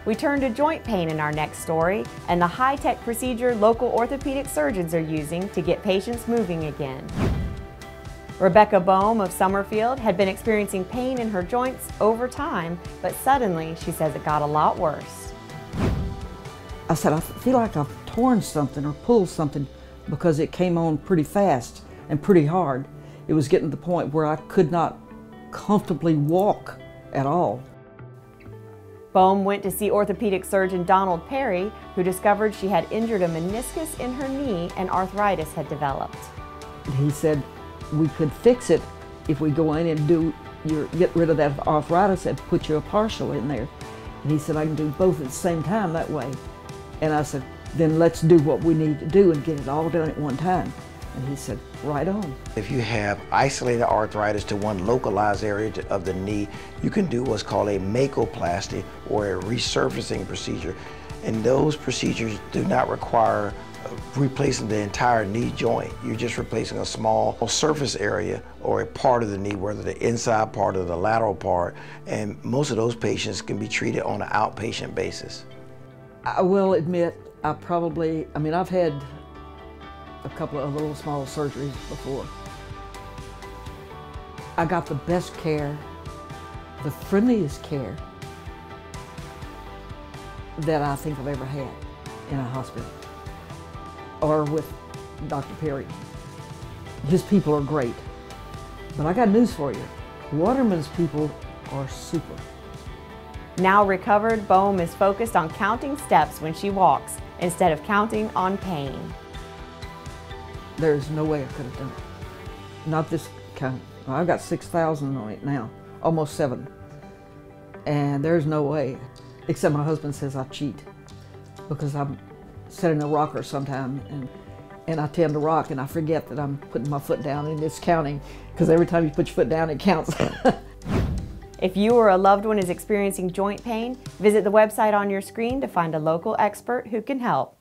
We turn to joint pain in our next story and the high-tech procedure local orthopedic surgeons are using to get patients moving again. Rebecca Boehm of Summerfield had been experiencing pain in her joints over time, but suddenly she says it got a lot worse. I said, I feel like I've torn something or pulled something because it came on pretty fast and pretty hard. It was getting to the point where I could not comfortably walk at all. Boehm went to see orthopedic surgeon Donald Perry, who discovered she had injured a meniscus in her knee and arthritis had developed. He said we could fix it if we go in and get rid of that arthritis and put you a partial in there. And he said, I can do both at the same time that way. And I said, then let's do what we need to do and get it all done at one time. And he said, right on. If you have isolated arthritis to one localized area of the knee, you can do what's called a Makoplasty or a resurfacing procedure. And those procedures do not require replacing the entire knee joint. You're just replacing a small surface area or a part of the knee, whether the inside part or the lateral part. And most of those patients can be treated on an outpatient basis. I will admit, I've had a couple of little small surgeries before. I got the best care, the friendliest care that I think I've ever had in a hospital or with Dr. Perry. His people are great, but I got news for you. Waterman's people are super. Now recovered, Boehm is focused on counting steps when she walks instead of counting on pain. There's no way I could have done it. Not this kind. I've got 6,000 on it now, almost 7. And there's no way, except my husband says I cheat because I'm sitting in a rocker sometime and I tend to rock and I forget that I'm putting my foot down and it's counting because every time you put your foot down, it counts. If you or a loved one is experiencing joint pain, visit the website on your screen to find a local expert who can help.